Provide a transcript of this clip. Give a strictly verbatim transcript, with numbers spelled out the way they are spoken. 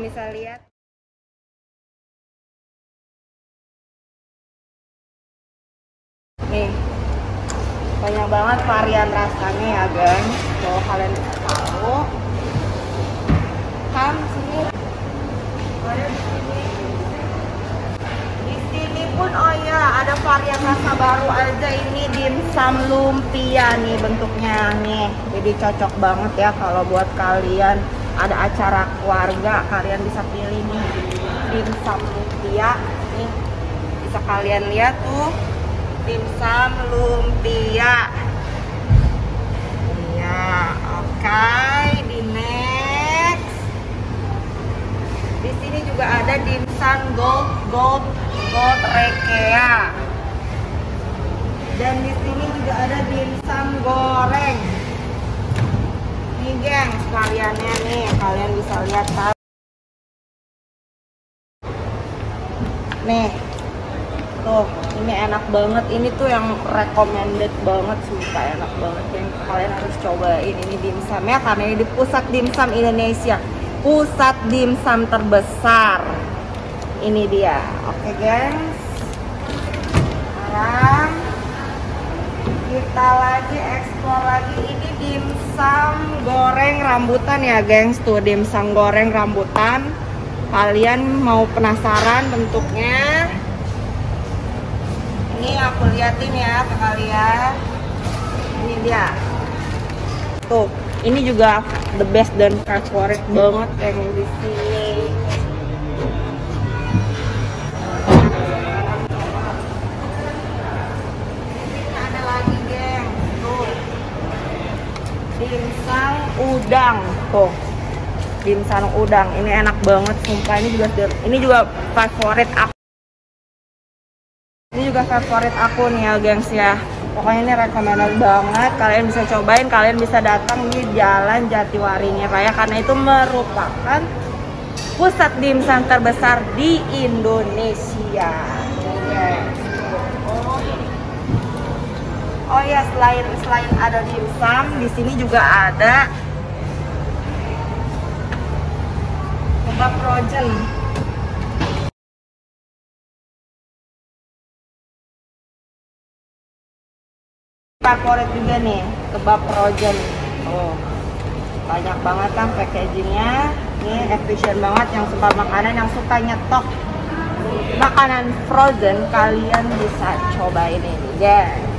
bisa lihat. Nih, banyak banget varian rasanya ya, guys. Kalau kalian bisa tahu, kan sini ada di sini. Di sini pun oh ya ada varian rasa baru aja, ini dimsum lumpia nih bentuknya nih. Jadi cocok banget ya kalau buat kalian ada acara keluarga, kalian bisa pilih nih dimsum lumpia. Nih bisa kalian lihat tuh, dimsum lumpia. Iya, oke. Okay. Di next, di sini juga ada dimsum gold gold gold rekea. Dan di sini juga ada dimsum goreng. Nih gengs, variannya nih kalian bisa lihat kan. Nih tuh, ini enak banget, ini tuh yang recommended banget, sumpah enak banget, yang kalian harus cobain ini dimsumnya karena ini di pusat dimsum Indonesia, pusat dimsum terbesar. Ini dia. Oke gengs, sekarang kita lagi explore lagi, ini dimsum goreng rambutan ya gengs, tuh dimsum goreng rambutan. Kalian mau penasaran bentuknya? Ini aku liatin ya ke kalian. Ini dia. Tuh, ini juga the best dan favorit banget yang di sini. Ini ada lagi, geng. Tuh. Dimsum udang. Tuh. Dimsum udang. Ini enak banget, sumpah. Ini juga ini juga favorit aku. Ini juga favorit aku nih ya gengs ya. Pokoknya ini recommended banget. Kalian bisa cobain, kalian bisa datang di Jalan Jatiwaringin Raya karena itu merupakan pusat dimsum terbesar di Indonesia. Oh ya, selain selain ada dimsum, di sini juga ada kebab frozen. Favorit juga nih, kebab frozen. Oh, banyak banget kan packagingnya. Ini efisien banget, yang suka makanan, yang suka nyetok makanan frozen, kalian bisa cobain ini, guys.